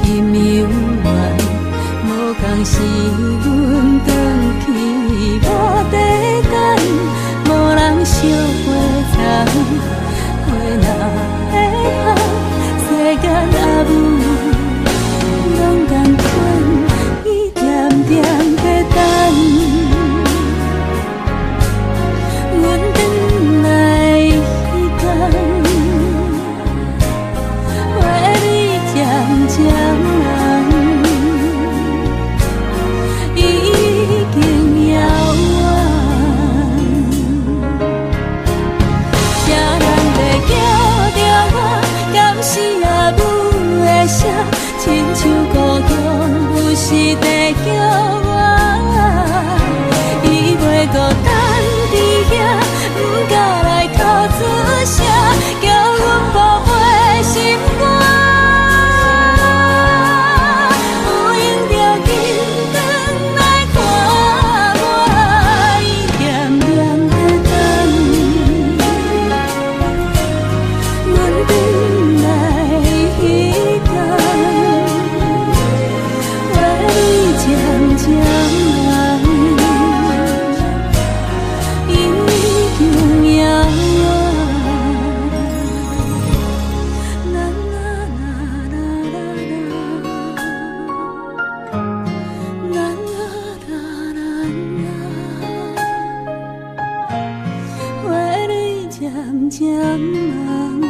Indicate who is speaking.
Speaker 1: 因犹原，无共是阮转去无地等，无人惜花丛，花若会红，世间阿母拢甘款，伊点点在等。阮转来迄天，为你渐渐人，已经遥远。谁人会叫着我，敢是阿母的声，亲像故乡有时地叫我，伊袂孤单伫遐，不敢来吐出声，叫阮宝贝心肝。有闲着紧转来看我，伊惦惦在等。阮转来迄天，为你渐渐人，已经遥远。啦啦啦啦啦啦啦啦啦，为你渐渐人。